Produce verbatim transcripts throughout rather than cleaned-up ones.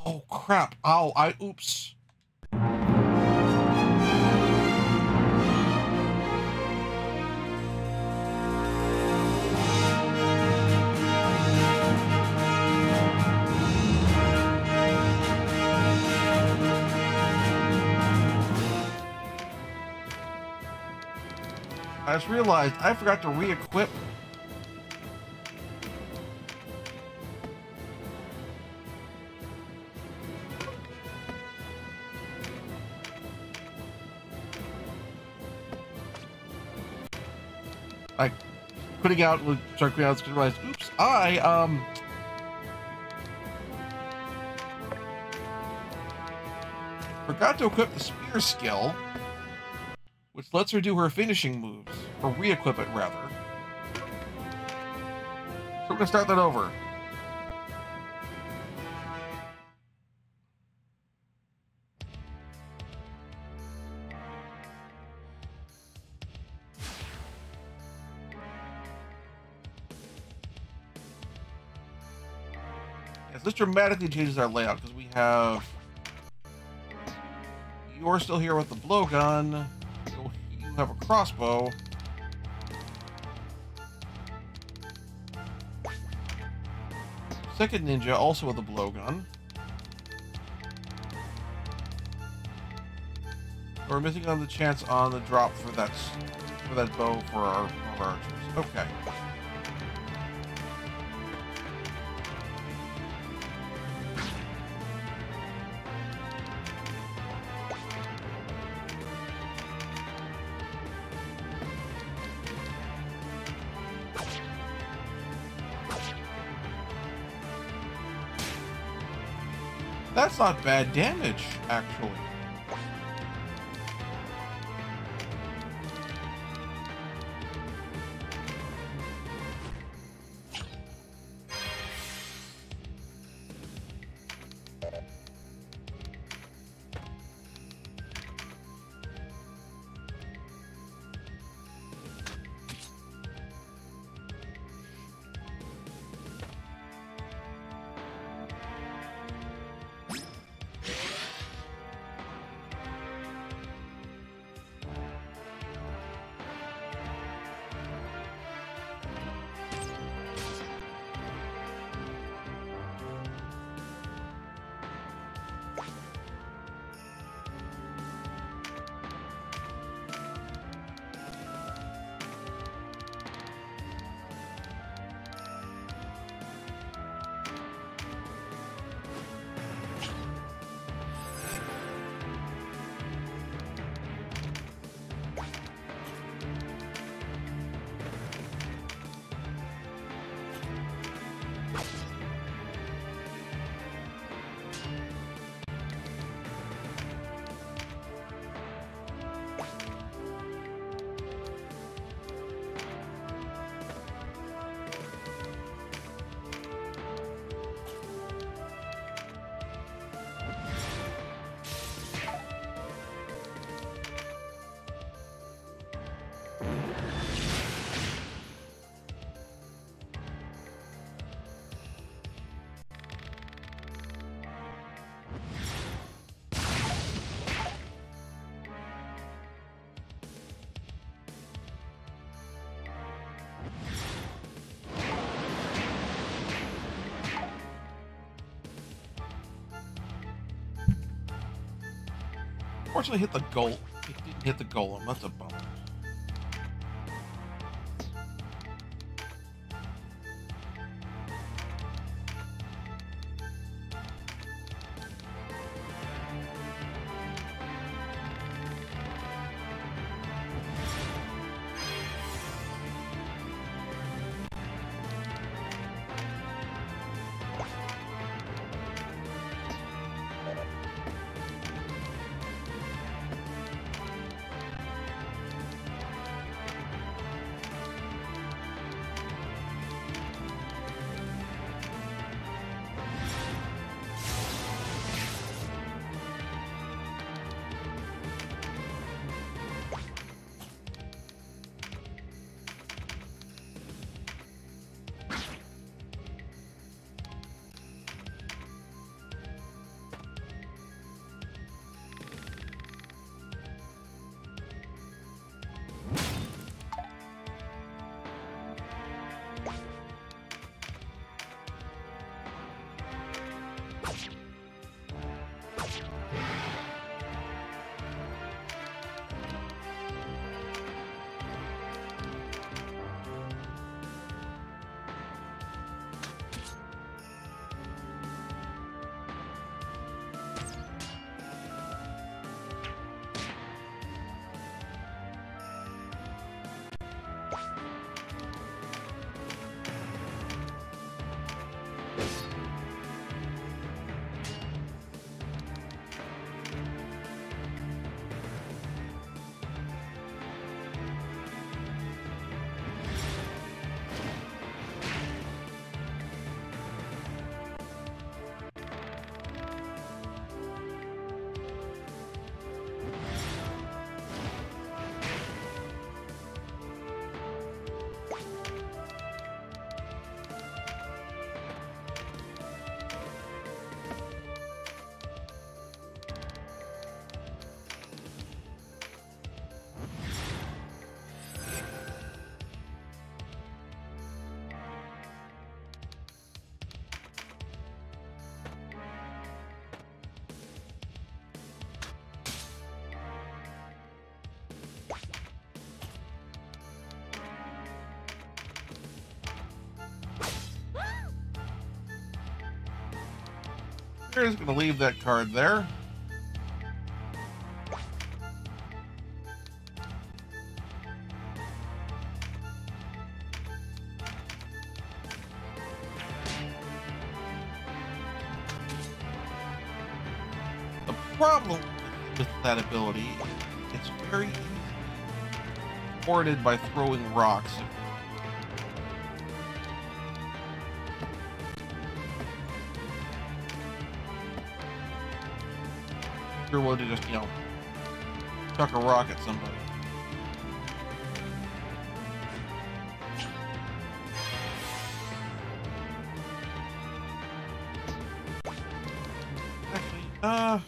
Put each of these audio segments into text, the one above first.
Oh, crap. Ow, I... Oops. I just realized I forgot to re-equip. I putting out with start putting out, realized, oops, I um forgot to equip the spear skill, which lets her do her finishing moves, or re-equip it rather. So we're gonna start that over. Yes, this dramatically changes our layout because we have you're still here with the blowgun. You have a crossbow. Second ninja also with a blowgun. We're missing on the chance on the drop for that for that bow for our, for our archers. Okay. That's not bad damage, actually. Unfortunately, hit the goal. It didn't hit the golem. That's a bummer. We're just going to leave that card there. The problem with that ability, it's very easy thwarted by throwing rocks. If you're willing to just, you know, chuck a rock at somebody. Actually, uh...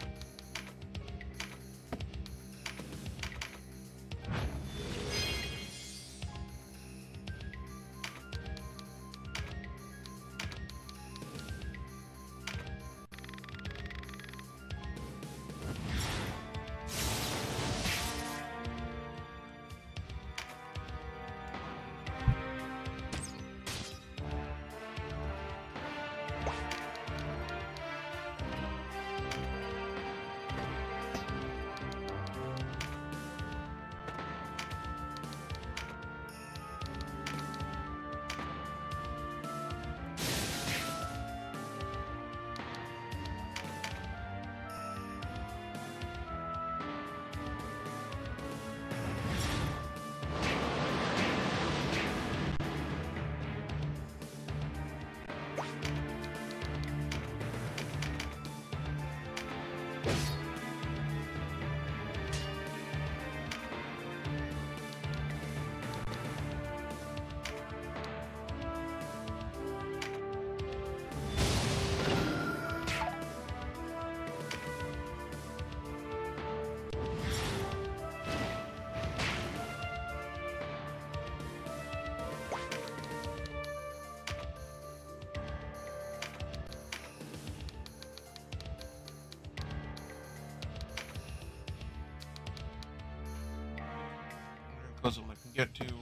Because when I can get to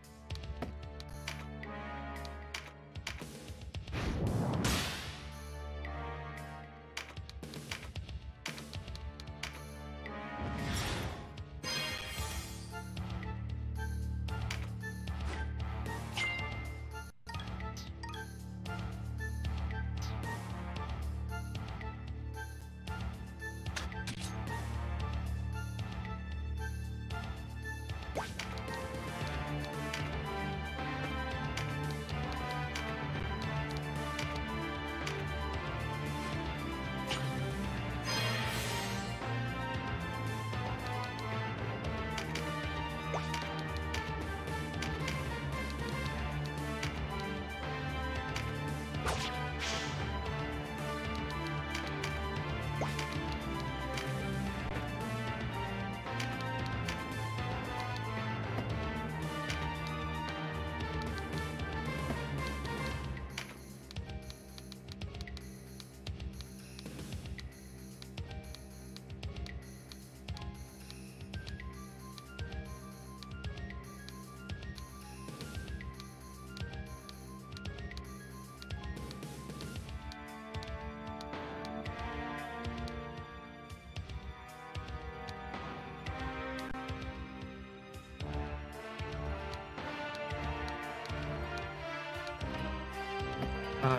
uh,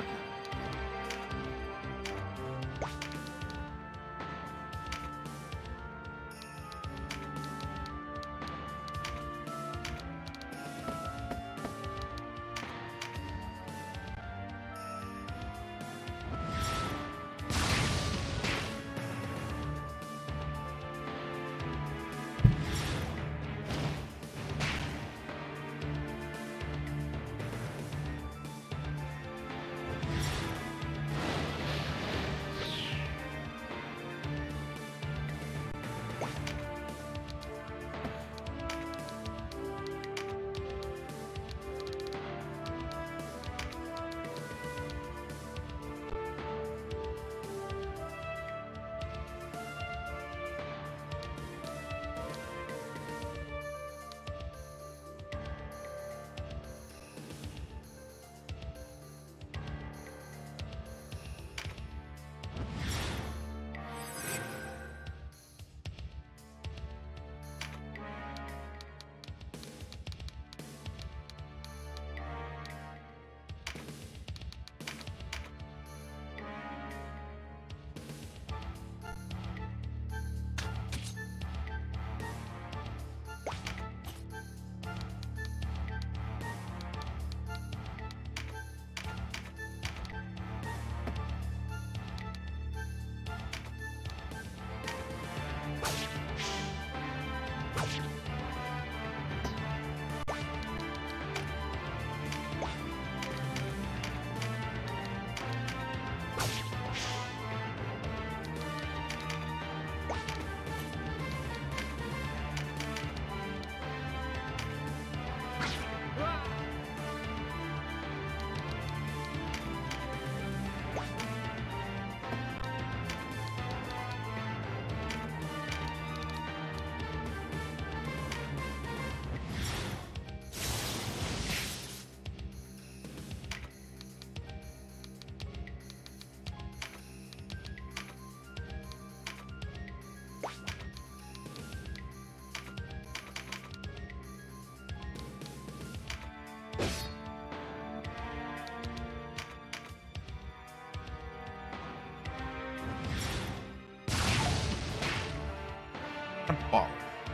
And ball.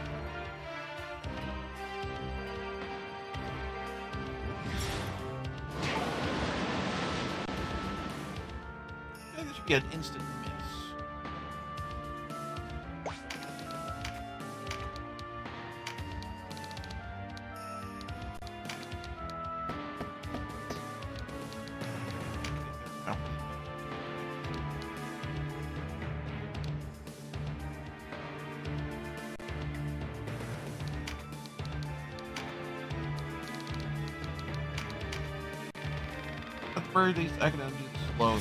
I think this should be an instant miss. At the very least, I can undo the slow.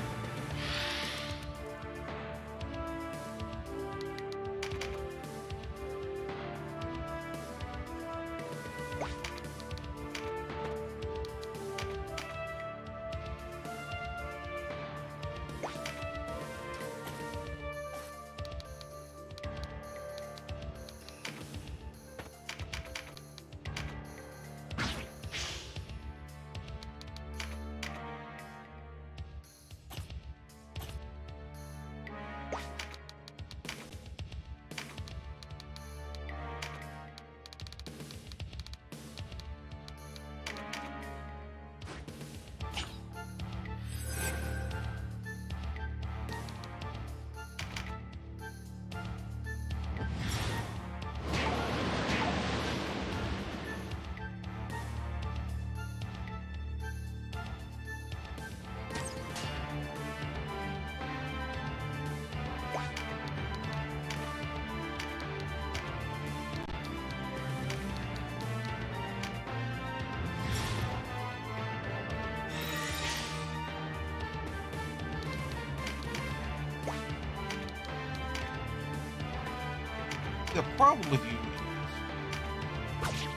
The problem with you is,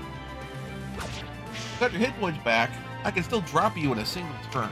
got your hit points back, I can still drop you in a single turn.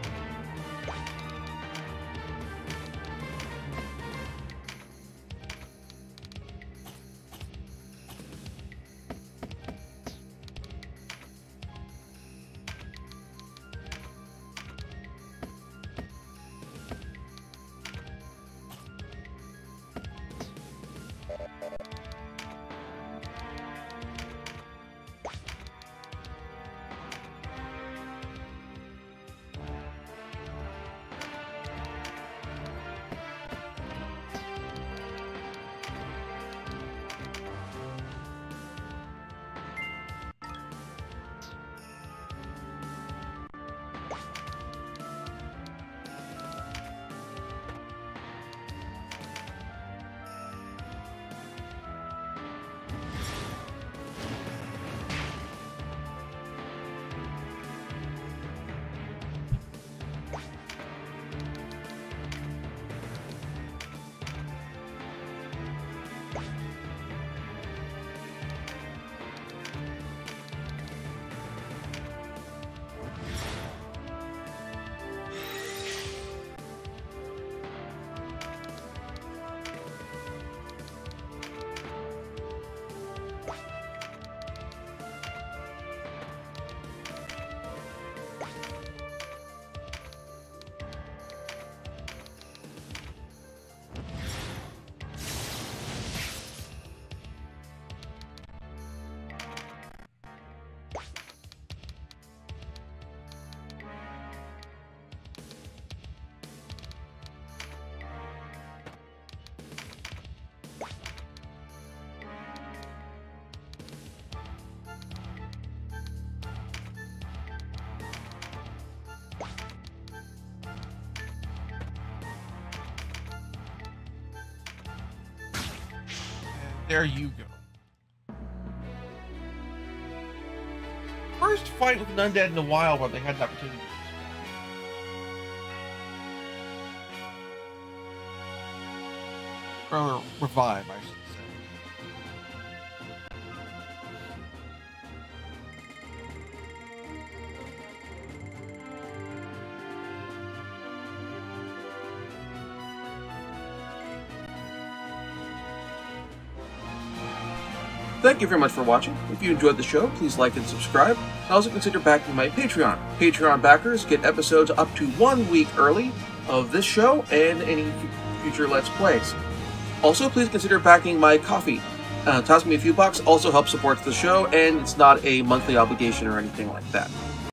There you go. First fight with an undead in a while where they had an opportunity. Or revive, I should say. Thank you very much for watching. If you enjoyed the show, please like and subscribe. And also consider backing my Patreon. Patreon backers get episodes up to one week early of this show and any future Let's Plays. Also, please consider backing my coffee. Uh, toss me a few bucks also helps support the show, and it's not a monthly obligation or anything like that.